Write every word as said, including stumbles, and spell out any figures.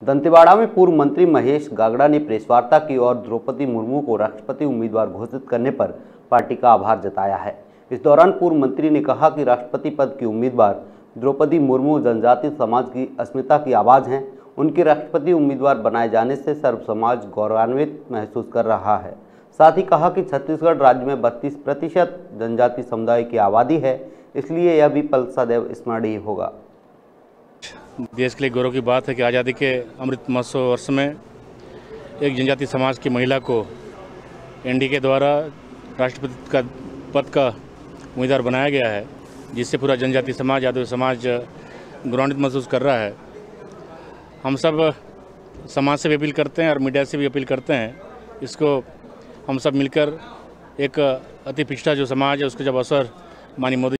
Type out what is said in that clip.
दंतेवाड़ा में पूर्व मंत्री महेश गागड़ा ने प्रेस वार्ता की और द्रौपदी मुर्मू को राष्ट्रपति उम्मीदवार घोषित करने पर पार्टी का आभार जताया है। इस दौरान पूर्व मंत्री ने कहा कि राष्ट्रपति पद की उम्मीदवार द्रौपदी मुर्मू जनजातीय समाज की अस्मिता की आवाज़ हैं। उनके राष्ट्रपति उम्मीदवार बनाए जाने से सर्व समाज गौरवान्वित महसूस कर रहा है। साथ ही कहा कि छत्तीसगढ़ राज्य में बत्तीस प्रतिशत जनजातीय समुदाय की आबादी है, इसलिए यह भी पल सदैव स्मरणीय होगा। देश के लिए गौरव की बात है कि आज़ादी के अमृत महोत्सव वर्ष में एक जनजातीय समाज की महिला को एनडीए के द्वारा राष्ट्रपति का पद का उम्मीदवार बनाया गया है, जिससे पूरा जनजातीय समाज, यादव समाज गौरवान्वित महसूस कर रहा है। हम सब समाज से भी अपील करते हैं और मीडिया से भी अपील करते हैं, इसको हम सब मिलकर एक अति पिछड़ा जो समाज है उसको जब अवसर माननीय मोदी